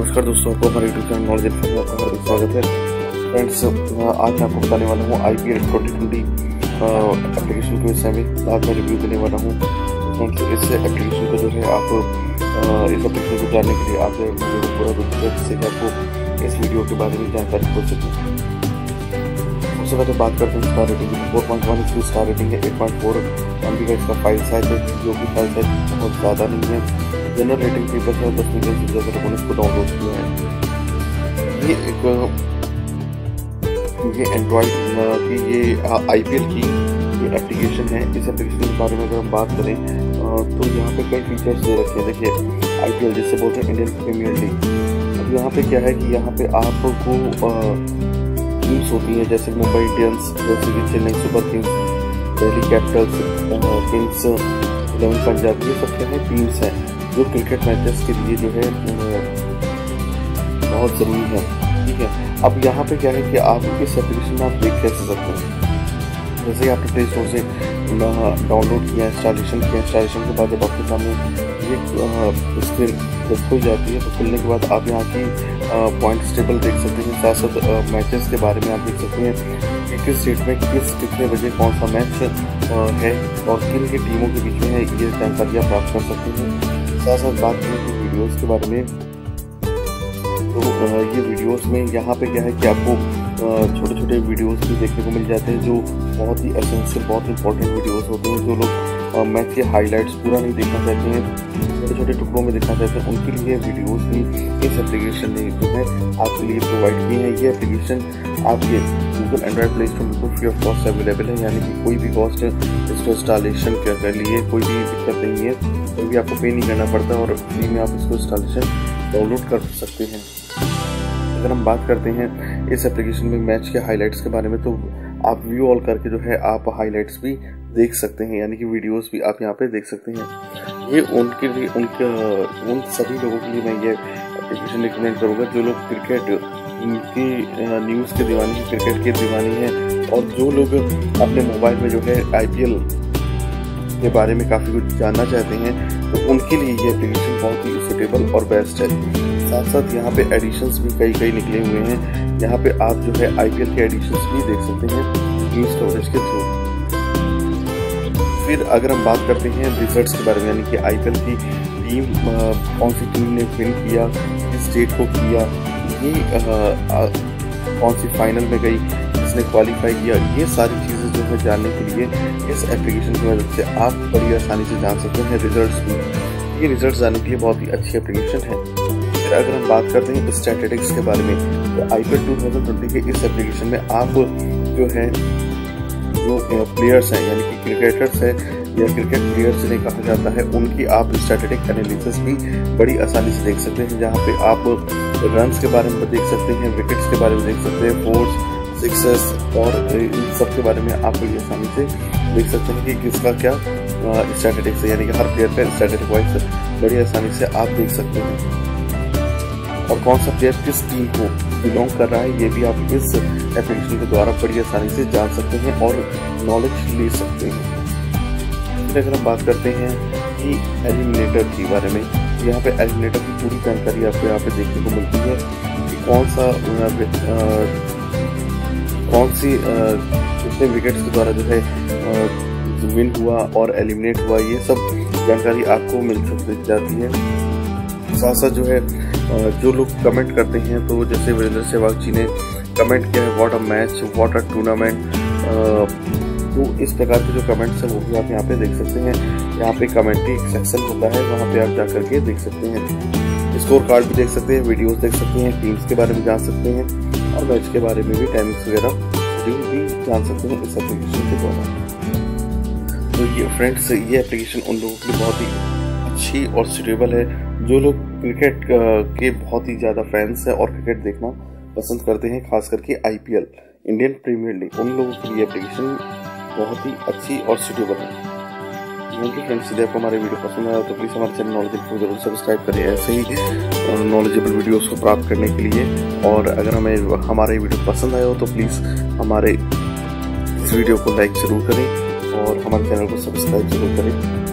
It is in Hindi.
नमस्कार दोस्तों, आपको हमारे यूट्यूब चैनल नॉलेज में आपका हार्दिक स्वागत है। फ्रेंड्स, आज मैं आपको बताने वाला हूँ IPL 2020 एप्लीकेशन के विषय में। आज मैं रिव्यू देने वाला हूँ। फ्रेंड्स, इस एप्लीकेशन को जो है आप इस एप्लीकेशन को जानने के लिए आप वीडियो को पूरा देखिए, जिससे कि आपको इस वीडियो के बारे में जानकारी हो सके। सबसे पहले बात करते हैं स्टार रेटिंग की। 4.1 इसकी स्टार रेटिंग है। 8.4 MB का इसका फाइल साइज है, जो कि फाइल साइज बहुत ज़्यादा नहीं है। जनरल रेटिंग 3+ है। 10 मिलियन से ज़्यादा लोगों ने इसको डाउनलोड किया है। ये एंड्रॉइड की ये IPL की ये एप्लीकेशन है। इस एप्लीकेशन के बारे में अगर हम बात करें तो यहाँ पे कई फीचर्स दे रखे हैं। देखिए, IPL जिससे बोलते हैं इंडियन प्रीमियर लीग। अब यहाँ पे क्या है कि यहाँ पे आपको टीम्स होती हैं, जैसे मुंबई इंडियंस, जैसे कि Chennai Super Kings, Delhi Capitals, Kings 11 Punjab, ये सब क्या है टीम्स हैं जो क्रिकेट मैचेस के लिए जो है बहुत ज़रूरी है। ठीक है, अब यहाँ पे क्या है कि आप इस एप्लीकेशन में आप देख कैसे सकते हैं। जैसे आपने प्ले स्टोर से डाउनलोड किया, इंस्टॉलेशन किया, इंस्टॉलेशन के बाद जब आपके सामने ये स्क्रीन जब खुल जाती है, तो खुलने के बाद आप यहाँ की पॉइंट्स टेबल देख सकते हैं। साथ साथ मैचेस के बारे में आप देख सकते हैं कि किस डेट में कितने बजे कौन सा मैच है और किन की टीमों के बीच में है, ये जानकारियाँ प्राप्त कर सकते हैं। साथ साथ बात करें कि वीडियोज़ के बारे में, तो ये वीडियोस में यहाँ पे क्या है कि आपको छोटे छोटे वीडियोस भी देखने को मिल जाते हैं, जो बहुत ही एसेंशियल, बहुत इंपॉर्टेंट वीडियोस होते हैं। जो लोग मैच के हाइलाइट्स पूरा नहीं देखना चाहते हैं, छोटे छोटे टुकड़ों में देखना चाहते हैं, उनके लिए वीडियोस भी इस एप्लीकेशन ने जो है आपके लिए प्रोवाइड की है। ये एप्लीकेशन आपके गूगल एंड्रॉइड प्ले स्टोर बिल्कुल फ्री ऑफ कॉस्ट अवेलेबल है, यानी कि कोई भी कॉस्ट इसको इंस्टॉलेशन के लिए कोई भी दिक्कत नहीं है, कोई भी आपको पे नहीं करना पड़ता और फ्री में आप इसको इंस्टॉलेशन डाउनलोड कर सकते हैं। अगर हम बात करते हैं इस एप्लीकेशन में मैच के हाइलाइट्स के बारे में, तो आप व्यू ऑल करके जो है आप हाइलाइट्स भी देख सकते हैं, यानी कि वीडियोस भी आप यहाँ पे देख सकते हैं। ये उनके लिए उन सभी लोगों के लिए मैं ये एप्लीकेशन रिकमेंड करूँगा जो लोग क्रिकेट की न्यूज़ के दीवानी हैं, क्रिकेट के दीवानी हैं, और जो लोग अपने मोबाइल में जो है IPL के बारे में काफ़ी कुछ जानना चाहते हैं, तो उनके लिए ये एप्लीकेशन बहुत ही सूटेबल और बेस्ट है। साथ साथ यहाँ पे एडिशंस भी कई निकले हुए हैं। यहाँ पे आप जो है IPL के एडिशंस भी देख सकते हैं न्यूज़ स्टोरेज के थ्रू। फिर अगर हम बात करते हैं रिजल्ट्स के बारे में, यानी कि IPL की टीम कौन सी टीम ने विन किया, किस डेट को किया, ये कौन सी फाइनल में गई, किसने क्वालिफाई किया, ये सारी चीज़ें जो है जानने के लिए इस एप्लीकेशन की मदद से आप बड़ी आसानी से जान सकते हैं रिजल्ट्स भी। ये रिजल्ट्स जानने के लिए बहुत ही अच्छी एप्लीकेशन है। फिर अगर हम बात करते हैं स्टैटिस्टिक्स के बारे में, तो IPL 2020 के इस एप्लीकेशन में आप जो है जो प्लेयर्स हैं, यानी कि क्रिकेटर्स हैं या क्रिकेट प्लेयर्स जिन्हें कहा जाता है, उनकी आप स्टैटिस्टिक एनालिसिस भी बड़ी आसानी से देख सकते हैं। जहाँ पे आप रन्स के बारे में देख सकते हैं, विकेट्स के बारे में देख सकते हैं, फोर्स, सिक्सेस और इन सब के बारे में आप बड़ी आसानी से देख सकते हैं कि किसका क्या स्टैटिस्टिक्स है, यानी कि हर प्लेयर का स्टैटिस्टिक वाइज बड़ी आसानी से आप देख सकते हैं। और कौन सा प्लेयर किस टीम को बिलोंग कर रहा है, ये भी आप इस एप्लीकेशन के द्वारा बड़ी आसानी से जान सकते हैं और नॉलेज ले सकते हैं। फिर अगर हम बात करते हैं कि एलिमिनेटर के बारे में, यहाँ पे एलिमिनेटर की पूरी जानकारी आपको यहाँ पे देखने को मिलती है कि कौन सी कितने विकेट्स के द्वारा जो है विन हुआ और एलिमिनेट हुआ, ये सब जानकारी आपको मिल जाती है। साथ साथ जो है जो लोग कमेंट करते हैं, तो जैसे वीरेंद्र सहवाग जी ने कमेंट किया है, what a match, what a tournament, तो इस प्रकार के जो कमेंट्स हैं वो भी आप यहाँ पे देख सकते हैं। यहाँ पे कमेंट्री सेक्शन होता है, वहाँ पे आप जा करके देख सकते हैं, स्कोर कार्ड भी देख सकते हैं, वीडियोस देख सकते हैं, टीम्स के बारे में जान सकते हैं और मैच के बारे में भी टाइमिंग्स वगैरह भी जान सकते हैं इस एप्लीकेशन के द्वारा। तो ये फ्रेंड्स, ये एप्लीकेशन उन लोगों के लिए बहुत ही अच्छी और सूटेबल है जो लोग क्रिकेट के बहुत ही ज़्यादा फैंस हैं और क्रिकेट देखना पसंद करते हैं, खास करके IPL इंडियन प्रीमियर लीग, उन लोगों के लिए एप्लीकेशन बहुत ही अच्छी और सूटेबल है। क्योंकि फ्रेंड्स, यदि आपको हमारे वीडियो पसंद आया तो प्लीज़ हमारे चैनल नॉलेज को जरूर सब्सक्राइब करें, ऐसे ही नॉलेजेबल वीडियोस को प्राप्त करने के लिए। और अगर हमें हमारे वीडियो पसंद आया हो तो प्लीज़ हमारे इस वीडियो को लाइक ज़रूर करें और हमारे चैनल को सब्सक्राइब जरूर करें।